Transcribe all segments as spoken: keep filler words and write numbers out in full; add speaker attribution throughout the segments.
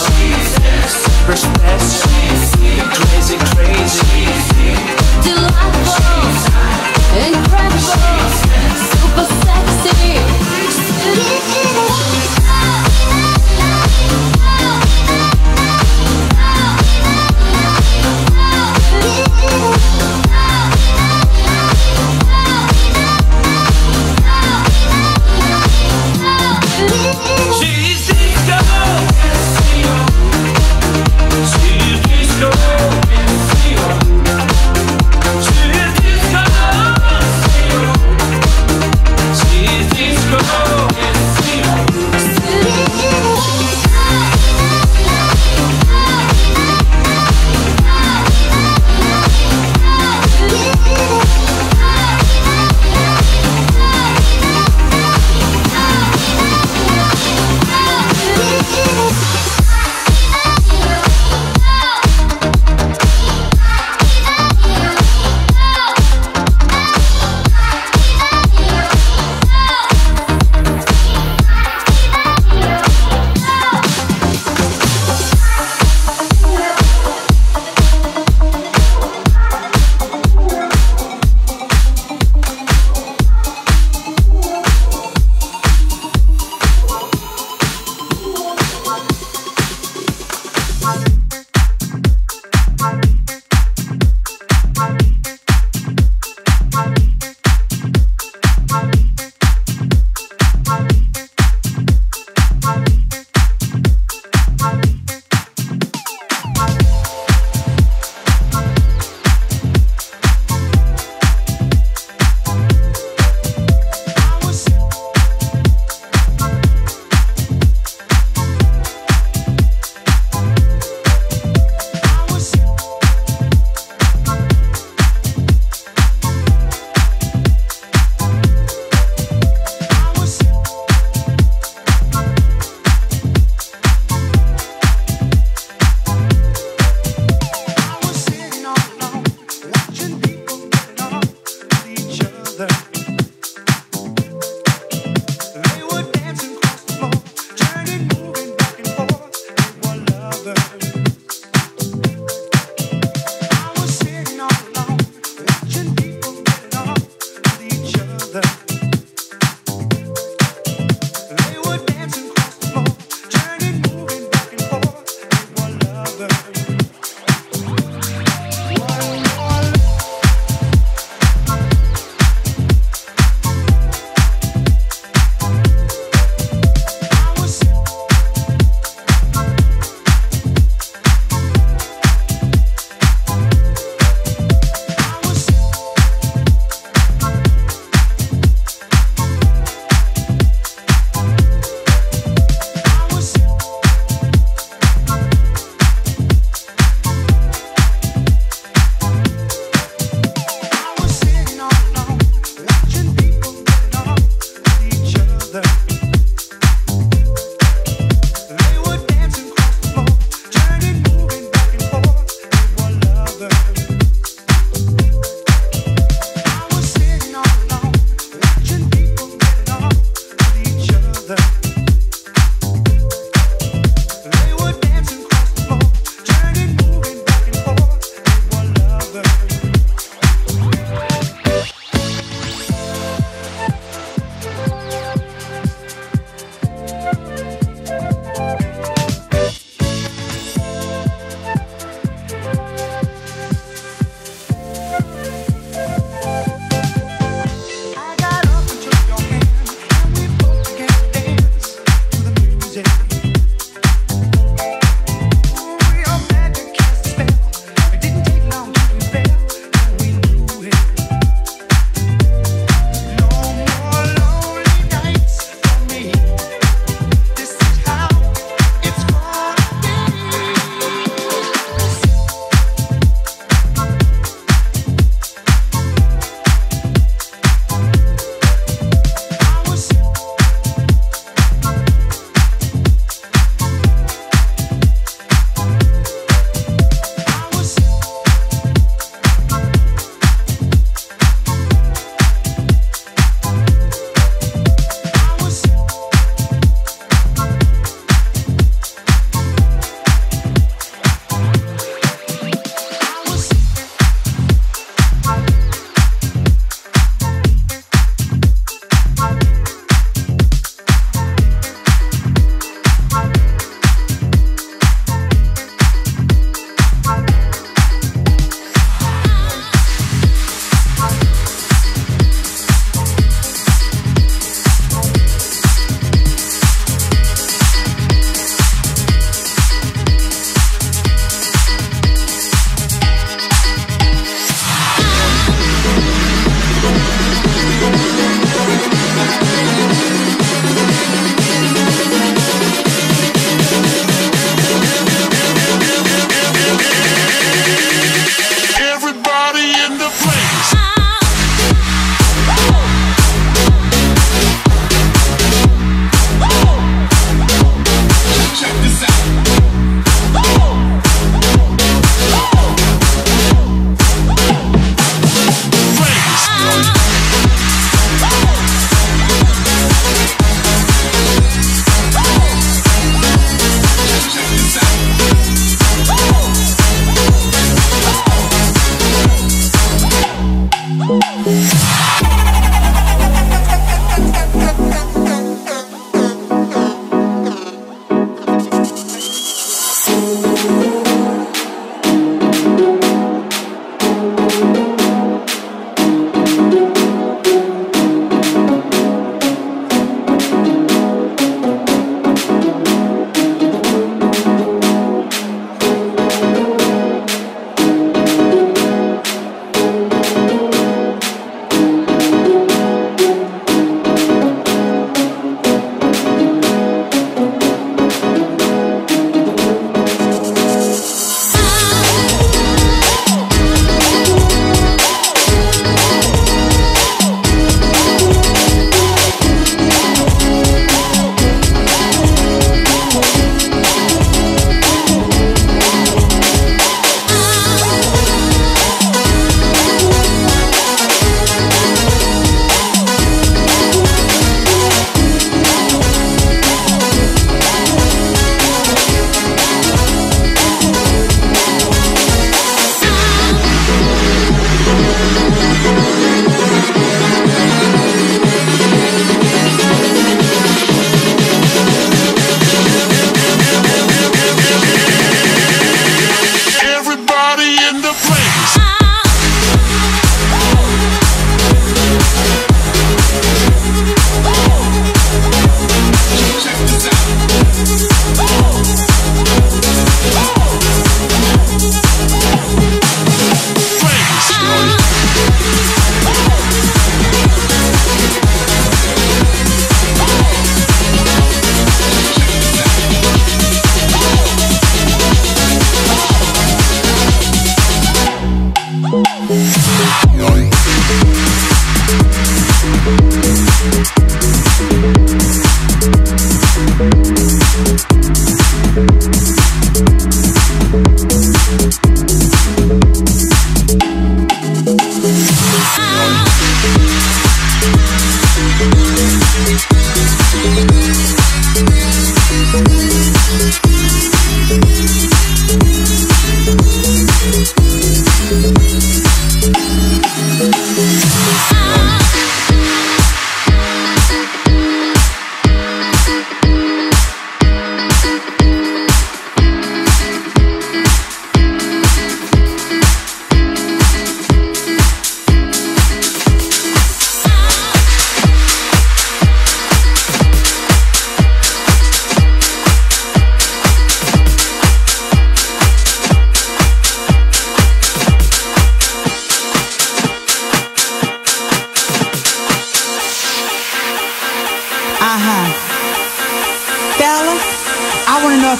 Speaker 1: super special, crazy, crazy,
Speaker 2: delightful, incredible, super sexy.
Speaker 1: She's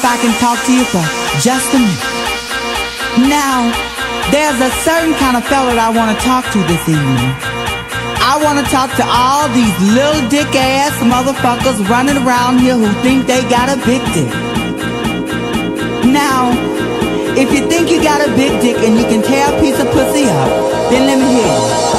Speaker 3: I can talk to you for just a minute. Now, there's a certain kind of fella that I want to talk to this evening. I want to talk to all these little dick ass motherfuckers running around here who think they got a big dick. Now, if you think you got a big dick and you can tear a piece of pussy up, then let me hear you.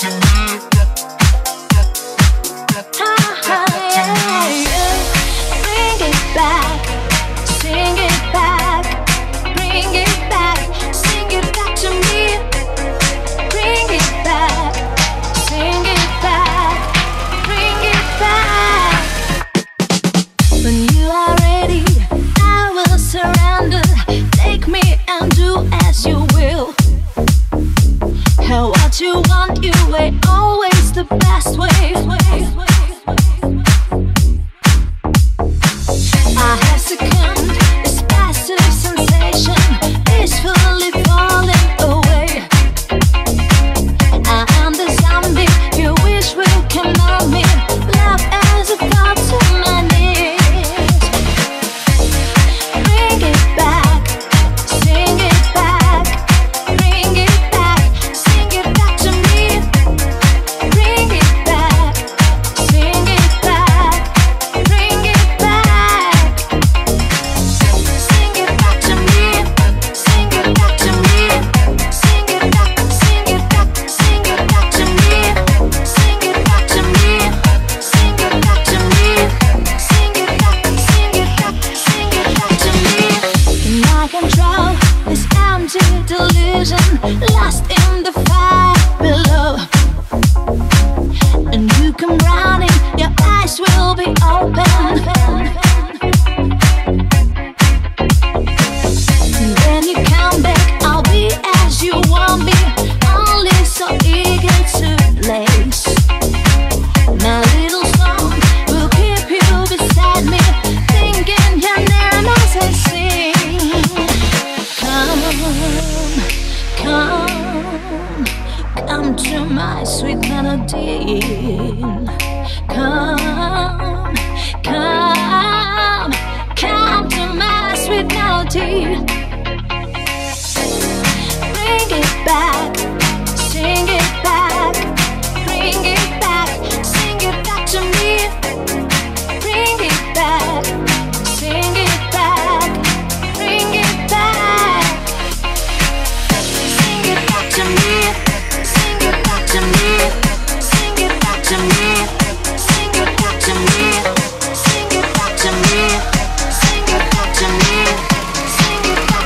Speaker 2: Sing it back to me.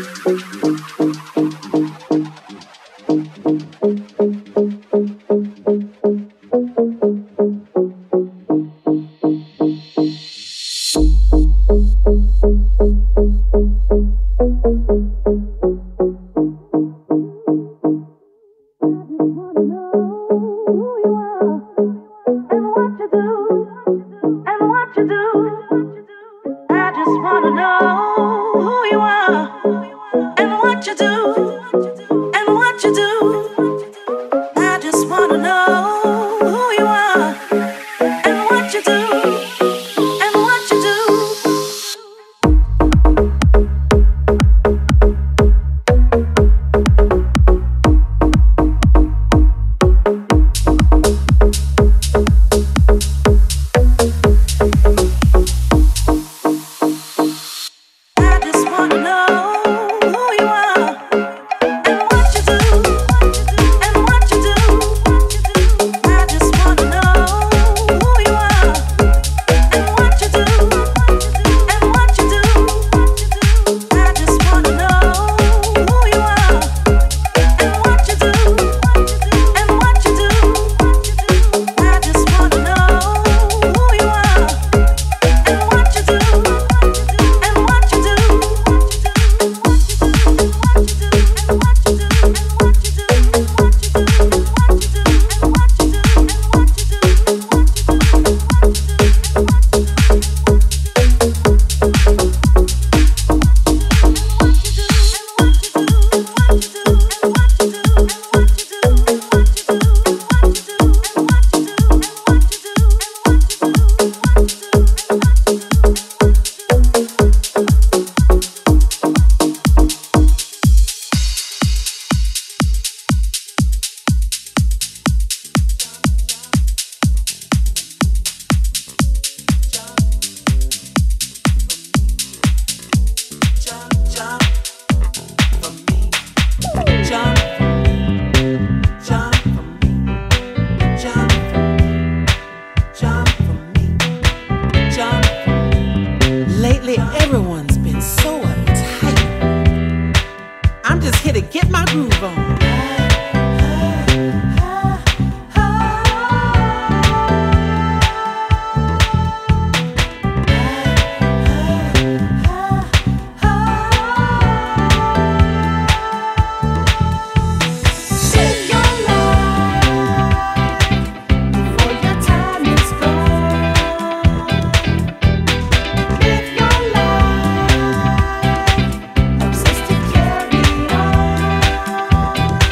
Speaker 4: Obsessed to carry on.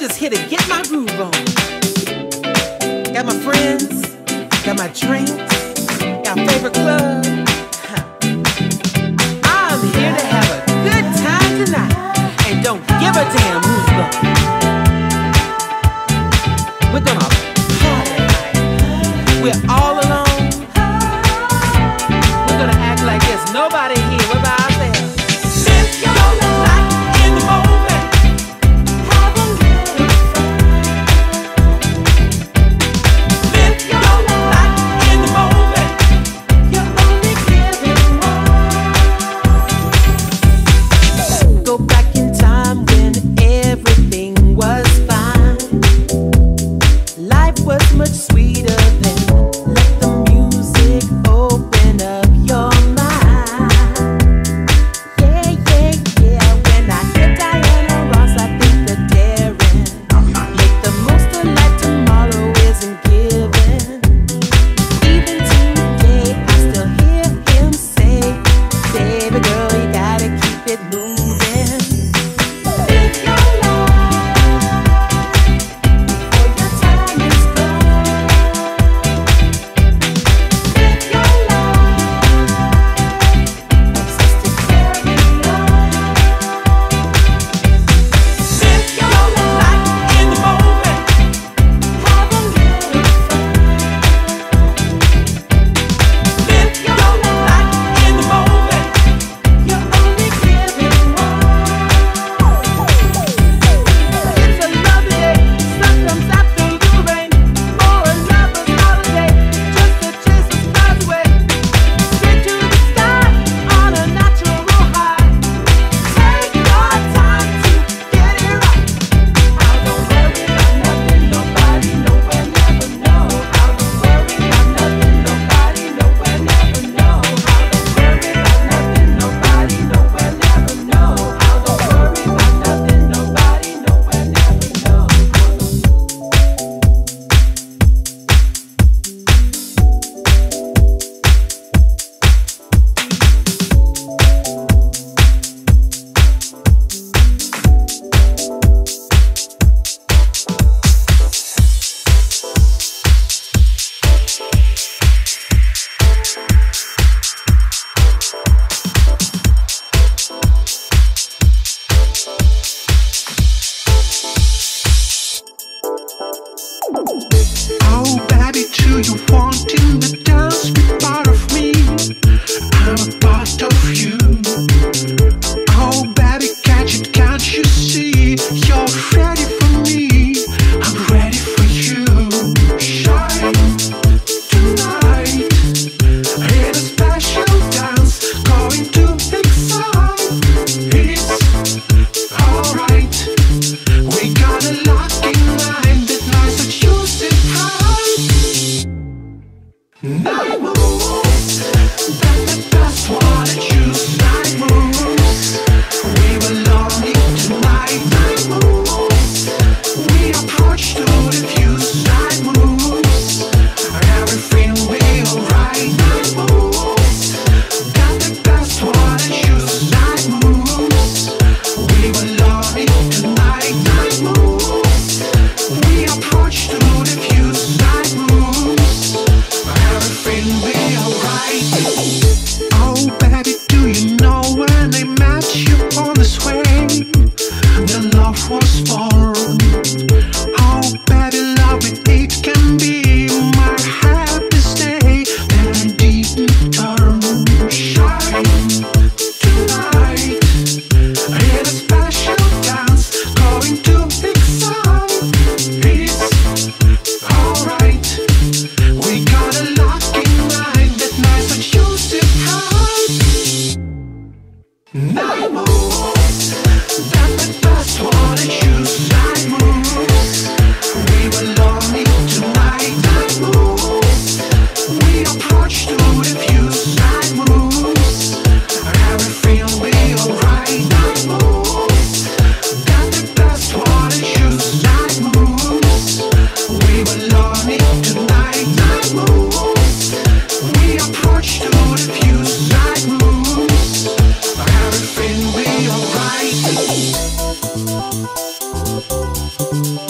Speaker 4: just here to get my groove on. Got my friends, got my drinks, got a favorite club. I'm here to have a good time tonight and don't give a damn who's looking. We're gonna party tonight. We're all alone. We're gonna act like there's nobody here. We're by ourselves. Live your life in the moment. Have a little fun. Live your life in the moment. You're only giving one. Go back in time when everything was fine. Life was much sweeter then. Let the music open up your mind. Yeah, yeah, yeah. When I hear Diana Ross, I think the daring. Make the most of life, tomorrow isn't given. Even today, I still hear him say, baby girl, you gotta keep it moving. Live your life before your time is gone. Live your life, obsessed to carry on. Live your life in the moment. Have a little fun. Live your life in the moment. You're only giving one. It's a lovely day, sun comes after the rain. For a lover's holiday, just to chase the clouds away. Straight to the sky on a natural high. Take your time to get it right. I don't worry about nothing, nobody, nowhere, never know. I don't worry about nothing, nobody, nowhere, never know. I don't worry about nothing, nobody, nowhere, never know. I don't worry about nothing, nobody, nowhere, never know.
Speaker 5: Oh, baby, do you want in the dance? Be part of me. I'm a part of you. Oh, baby, catch it, can't you see? You're ready for me. I'm ready for you. Shine tonight in a special dance. Going to excite. It's alright. We got a lucky line that nice that you sit right. Night moves, that's the best one to choose. Night moves, we were lonely tonight. Night moves, we approach to the views. Night moves, everything will be alright. Night moves, got the best one to choose. Night moves, we were lonely tonight. Night moves, we approach to the views. Night moves, everything will be alright. Oh, baby, do you know when I met you on this way, the love was born. Oh, baby, love it, it can be my happiest day that I didn't turn. Shine tonight in a special dance, going to excite. It's alright. We got a lucky night that nice that you sit right. Night moves, that's the best one to choose. Night moves, we were lonely tonight. Night moves, we approach to the views. Night moves, everything will be alright. Night moves, got the best one to choose. Night moves, we were lonely tonight. Night moves, we approach to the views. Night moves, everything will be alright.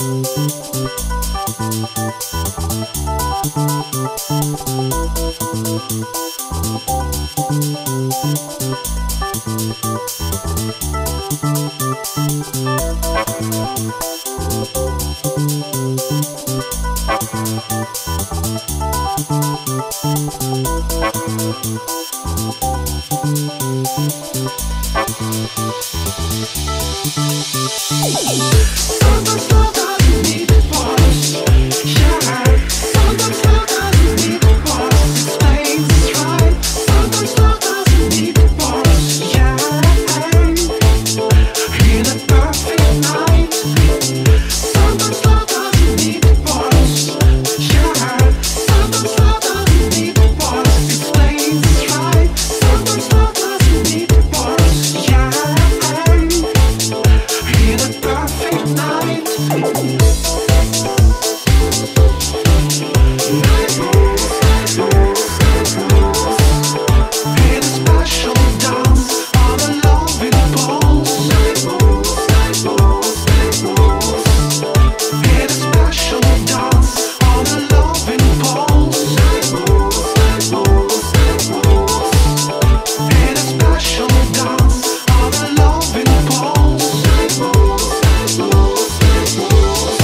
Speaker 5: Moves,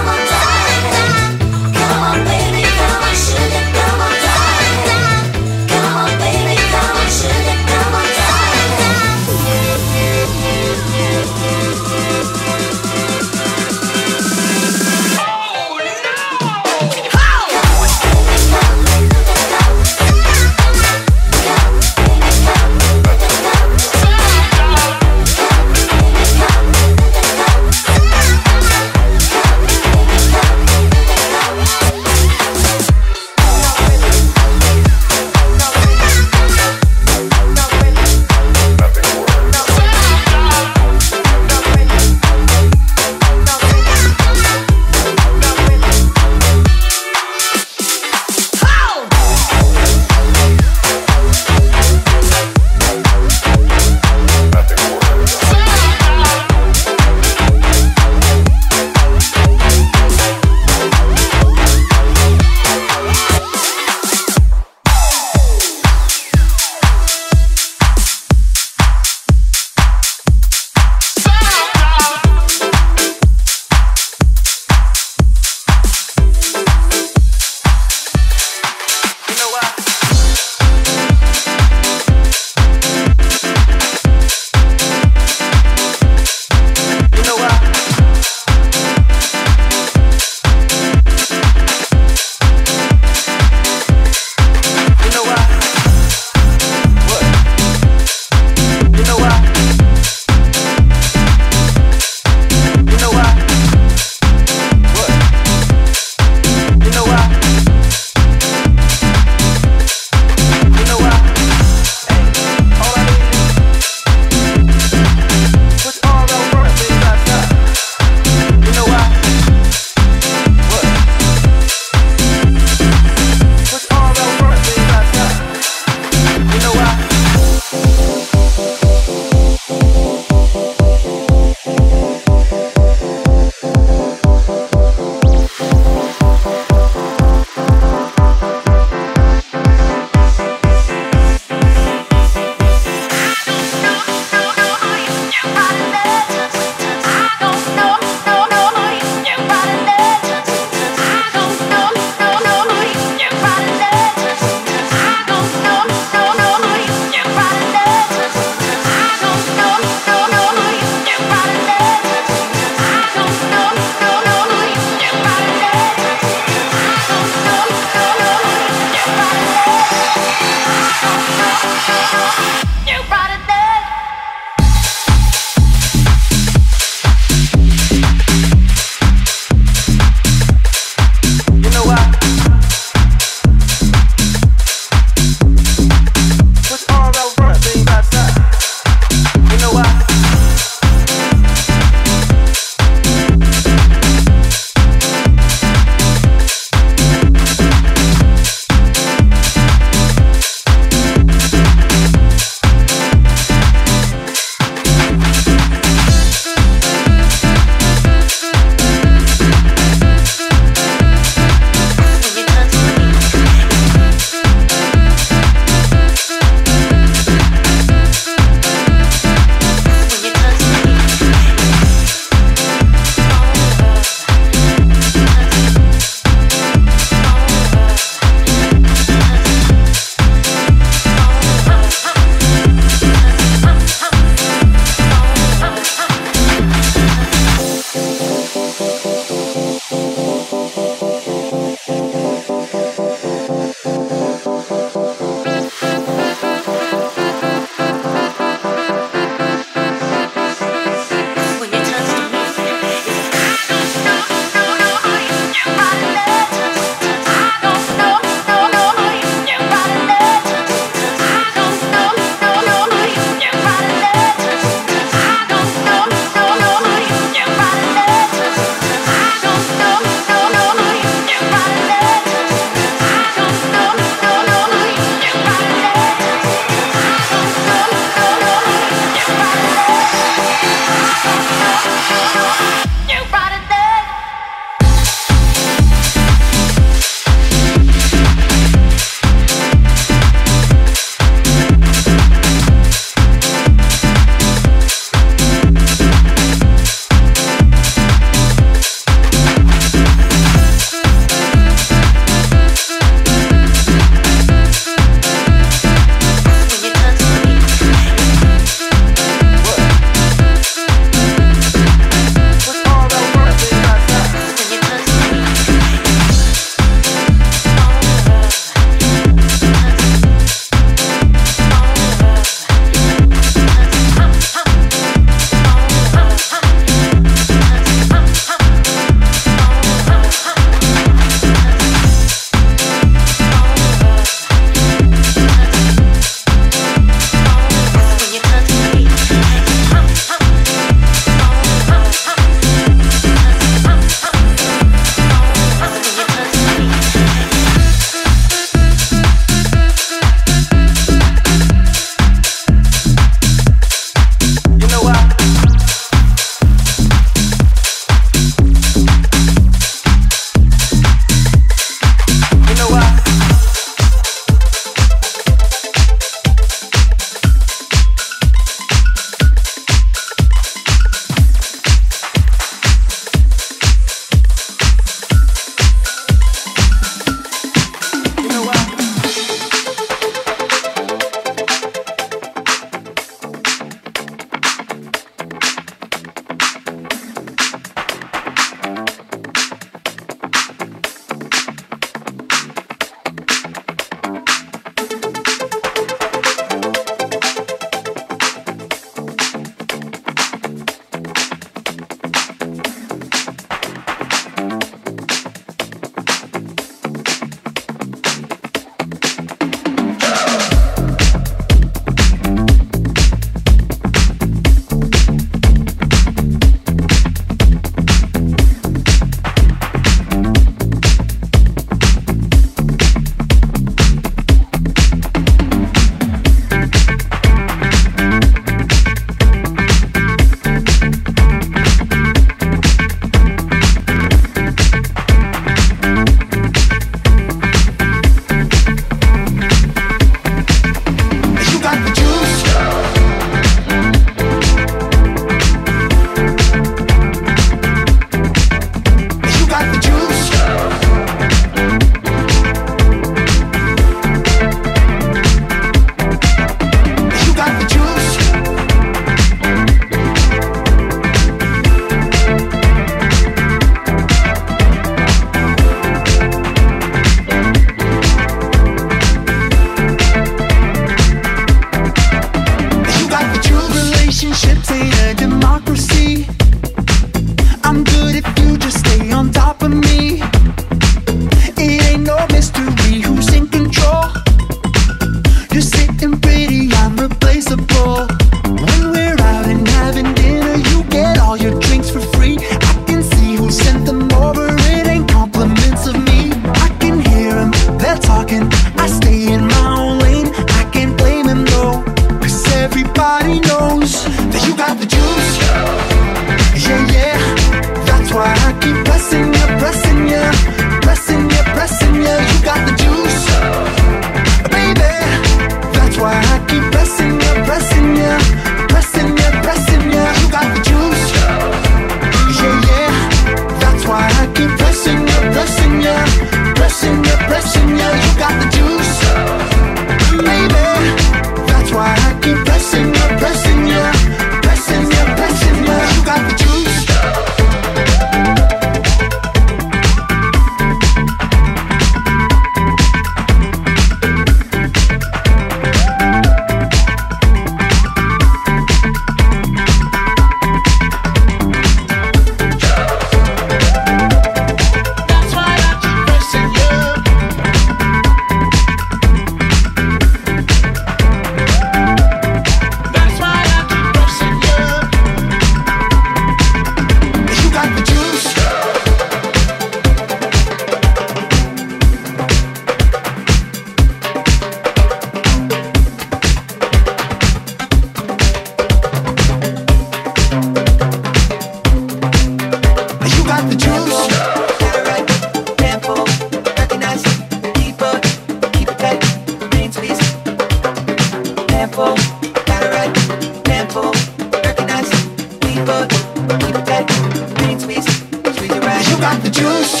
Speaker 5: red. Green squeeze, squeeze it red. You got the juice.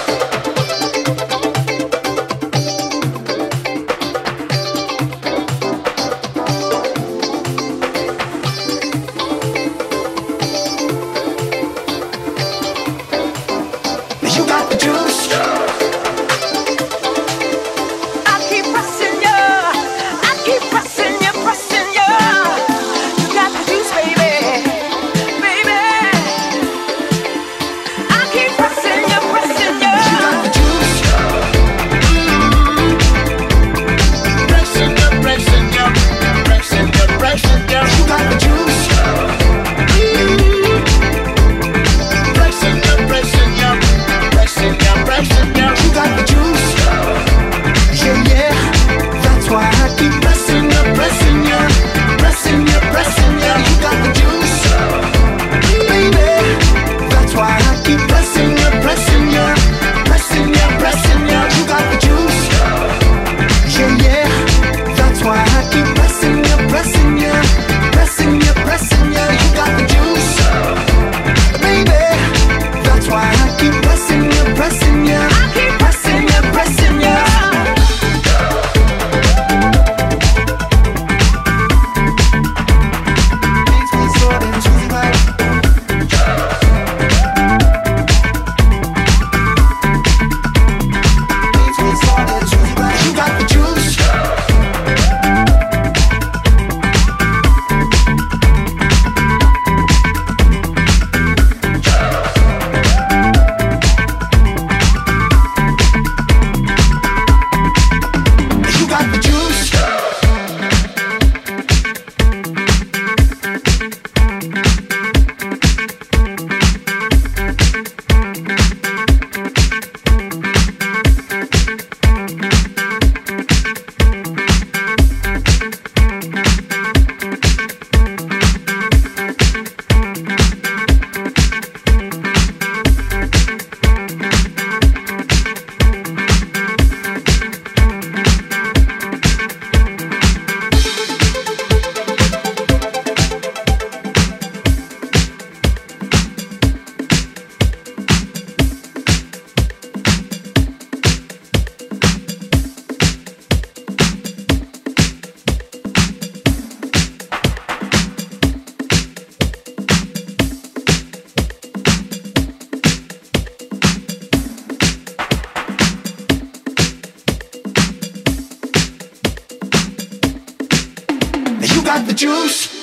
Speaker 5: You got the juice.
Speaker 4: I keep pressing you, I keep pressing you, pressing you. You got the juice, baby, baby. I keep pressing you, pressing you.
Speaker 5: You got the juice.
Speaker 6: Pressing you, pressing you, pressing you, pressing you.
Speaker 5: You got the juice.
Speaker 6: Pressing you, pressing you, pressing you, pressing you.
Speaker 5: You got the juice. Yeah, yeah. That's why I keep pressing you, pressing you, pressing you, pressing you. You got the juice, baby. That's why I keep pressing you, pressing you, pressing you, pressing you. You got the juice. Yeah, yeah. That's why I keep pressing you, pressing you, pressing you, pressing you. You got the juice, baby. That's why I keep pressing you, pressing you.
Speaker 4: I keep pressing you, pressing you.
Speaker 5: You got the juice. You got the juice. You got the juice.